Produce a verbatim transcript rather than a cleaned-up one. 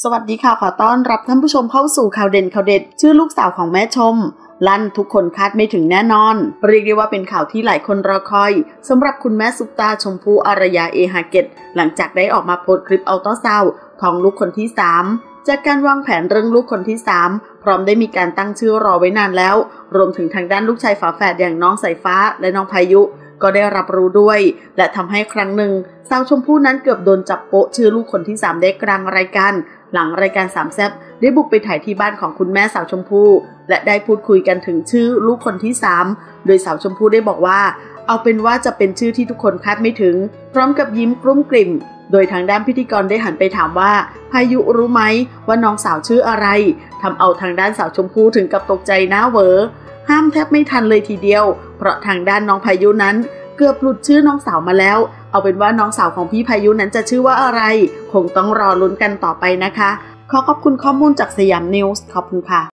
สวัสดีค่ะขอต้อนรับท่านผู้ชมเข้าสู่ข่าวเด่นข่าวเด็ดชื่อลูกสาวของแม่ชมลั่นทุกคนคาดไม่ถึงแน่นอนเรียกได้ว่าเป็นข่าวที่หลายคนรอคอยสำหรับคุณแม่ซุปตาชมพู่อารยาเอฮาเกตหลังจากได้ออกมาโพสต์คลิปอัลตราซาวด์ท้องลูกคนที่สามจากการวางแผนเรื่องลูกคนที่สามพร้อมได้มีการตั้งชื่อรอไว้นานแล้วรวมถึงทางด้านลูกชายฝาแฝดอย่างน้องสายฟ้าและน้องพายุก็ได้รับรู้ด้วยและทำให้ครั้งหนึ่งสาวชมพู่นั้นเกือบโดนจับโป๊ะชื่อลูกคนที่สามได้กลางรายการหลังรายการสามแซ่บได้บุกไปถ่ายที่บ้านของคุณแม่สาวชมพู่และได้พูดคุยกันถึงชื่อลูกคนที่สามโดยสาวชมพู่ได้บอกว่าเอาเป็นว่าจะเป็นชื่อที่ทุกคนคาดไม่ถึงพร้อมกับยิ้มกลุ้มกลิ่มโดยทางด้านพิธีกรได้หันไปถามว่าพายุรู้ไหมว่าน้องสาวชื่ออะไรทำเอาทางด้านสาวชมพู่ถึงกับตกใจหน้าเวอห้ามแทบไม่ทันเลยทีเดียวเพราะทางด้านน้องพายุนั้นเกือบหลุดชื่อน้องสาวมาแล้วเอาเป็นว่าน้องสาวของพี่พายุนั้นจะชื่อว่าอะไรคงต้องรอลุ้นกันต่อไปนะคะขอขอบคุณข้อมูลจากสยามนิวส์ขอบคุณค่ะ